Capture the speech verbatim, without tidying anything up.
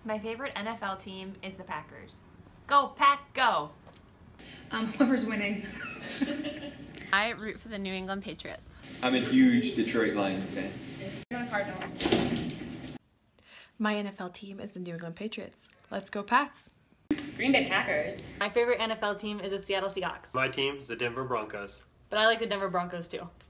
My favorite N F L team is the Packers. Go, Pack, go! Um, whoever's winning. I root for the New England Patriots. I'm a huge Detroit Lions fan. Arizona Cardinals. My N F L team is the New England Patriots. Let's go Pats! Green Bay Packers. My favorite N F L team is the Seattle Seahawks. My team is the Denver Broncos. But I like the Denver Broncos too.